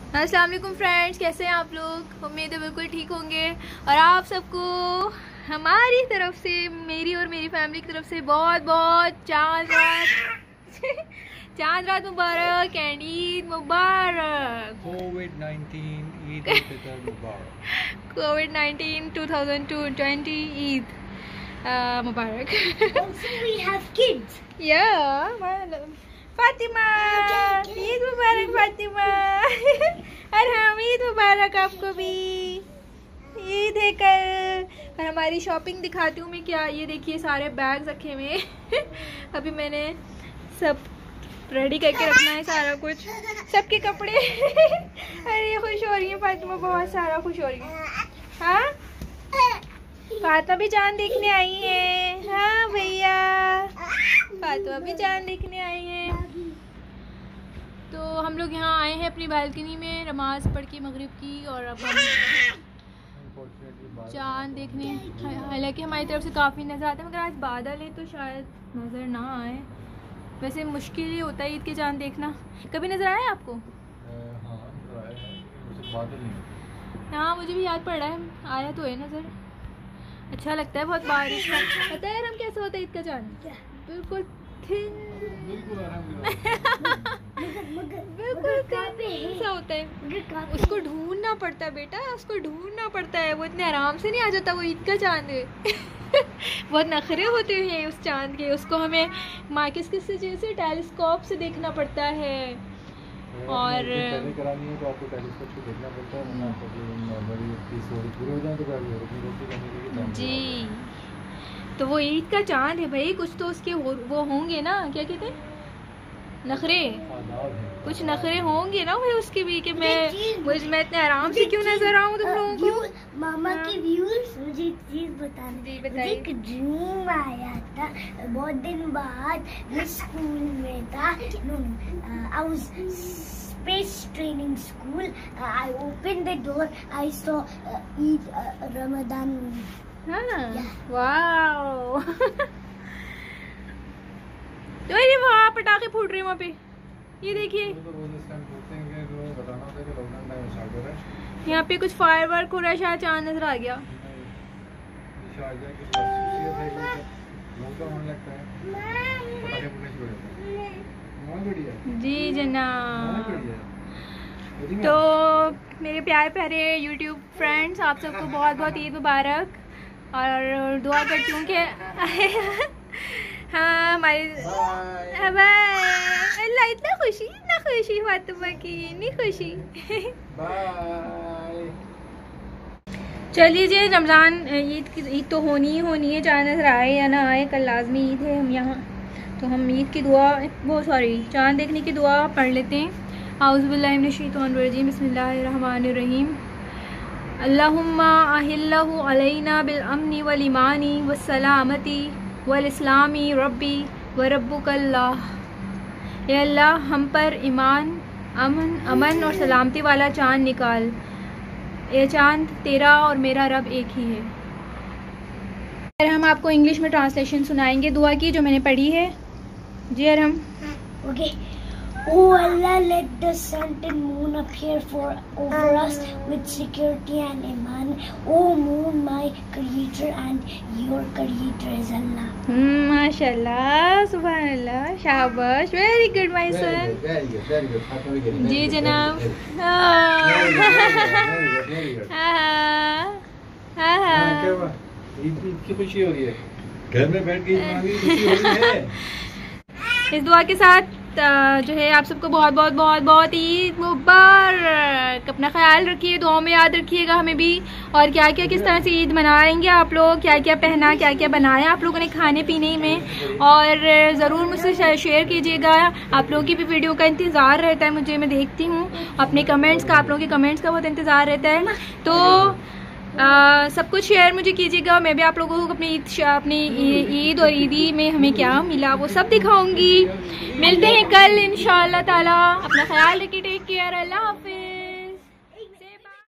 अस्सलाम वालेकुम फ्रेंड्स, कैसे हैं आप लोग। उम्मीद है बिल्कुल ठीक होंगे और आप सबको हमारी तरफ से, मेरी और मेरी फैमिली की तरफ से बहुत बहुत चांद रात मुबारक एंड ईद मुबारक। कोविड-19 ईद उल फितर मुबारक। कोविड-19 2020 ईद मुबारक। Also we have kids. Fatima, Eid मुबारक फातिमा। और हम ईद मुबारक आपको भी। ईद है कल। और हमारी शॉपिंग दिखाती हूँ मैं क्या। ये देखिए सारे बैग रखे हुए हैं। अभी मैंने सब रेडी करके रखना है, सारा कुछ, सबके कपड़े। अरे खुश हो रही है फातिमा, बहुत सारा खुश हो रही है। हाँ फातिमा भी चांद देखने आई है। हाँ भैया, फातिमा भी चांद देखने आई है। तो हम लोग यहाँ आए हैं अपनी बालकनी में नमाज पढ़ के मगरिब की, और अब हम चांद देखने। हालांकि हमारी तरफ से काफ़ी नज़र आता है, मगर आज बादल है तो शायद नज़र ना आए। वैसे मुश्किल ही होता है ईद के चांद देखना। कभी नज़र आए आपको? हाँ मुझे भी याद पड़ रहा है, आया तो है नज़र। अच्छा लगता है बहुत बारिश का। पता है हम कैसा होता है ईद का चांद? बिल्कुल बिल्कुल ऐसा होता है। उसको ढूंढना पड़ता है बेटा, उसको ढूंढना पड़ता है। वो इतने आराम से नहीं आ जाता वो ईद का चांद है। बहुत नखरे होते हैं उस चांद के। उसको हमें मार्केट से जैसे टेलीस्कोप से देखना पड़ता है। और करानी है तो आपको टेलीस्कोप से देखना पड़ता है, वरना आपको नॉर्मली 30 और पूरे हो जाए तो कर लो जी। तो वो ईद का चांद है भाई, कुछ तो उसके वो होंगे ना, क्या कहते हैं, नखरे। कुछ नखरे होंगे ना भाई उसके भी, कि मैं इतने आराम से क्यों नजर आऊँ तुम लोगों को। मामा के व्यूअर्स, मुझे एक चीज बताना। मुझे एक ड्रीम आया था बहुत दिन बाद। मैं स्कूल में था, I was space training school. I opened the door. I saw Eid Ramadan. हाँ वाओ। तो ये वहाँ पटाखे फूट रहे हैं वहाँ पे, ये देखिए। यहाँ पे कुछ फायरवर्क हो रहा है, शायद चांद नजर आ गया। जी जनाब। तो मेरे प्यारे प्यारे यूट्यूब फ्रेंड्स, आप सबको बहुत बहुत ईद मुबारक। और दुआ करती हूँ कि हाँ हमारी अल्लाह इतना खुशी फातिमा की, इतनी खुशी। चलिए जी, रमज़ान ईद तो होनी है, चाहे नजर आए या ना आए, कल लाजमी ईद है। हम यहाँ तो हम ईद की दुआ, चांद देखने की दुआ पढ़ लेते हैं। आउज़ुबिल्लाहि मिनश्शैतानिर्रजीम, बिस्मिल्लाहिर्रहमानिर्रहीम। अल्लाहुम्मा अहिल्लहु अलैना बिल अम्नि वल ईमानी वस्सलामती वल इस्लामी रब्बी व रब्बुकल्लाह। या अल्लाह हम पर ईमान, अमन और सलामती वाला चांद निकाल। ये चांद तेरा और मेरा रब एक ही है। फिर हम आपको इंग्लिश में ट्रांसलेशन सुनाएंगे दुआ की, जो मैंने पढ़ी है। जी Arham. Okay. Oh Allah, let the sun and moon appear over us with security and iman. Oh moon, my creator and your creator is Allah. माशाल्लाह, सुभानअल्लाह, शाबाश, very good my son. very good। जी जनाब। ईद की खुशी हो रही है, घर में बैठ के खुशी हो रही है। इस दुआ के साथ जो है आप सबको बहुत बहुत बहुत बहुत ईद मुबारक। अपना ख्याल रखिए, दुआओं में याद रखिएगा हमें भी। और क्या क्या किस तरह से ईद मनाएंगे आप लोग, क्या क्या पहना, क्या क्या बनाया आप लोगों ने खाने पीने में, और ज़रूर मुझसे शेयर कीजिएगा। आप लोगों की भी वीडियो का इंतज़ार रहता है मुझे, मैं देखती हूँ अपने कमेंट्स का, आप लोगों के कमेंट्स का बहुत इंतज़ार रहता है। तो सब कुछ शेयर मुझे कीजिएगा। मैं भी आप लोगों को अपनी ईद और ईदी में हमें क्या मिला वो सब दिखाऊंगी। मिलते हैं कल इंशाअल्लाह ताला। अपना ख्याल रखिए, टेक केयर, अल्लाह हाफिज़।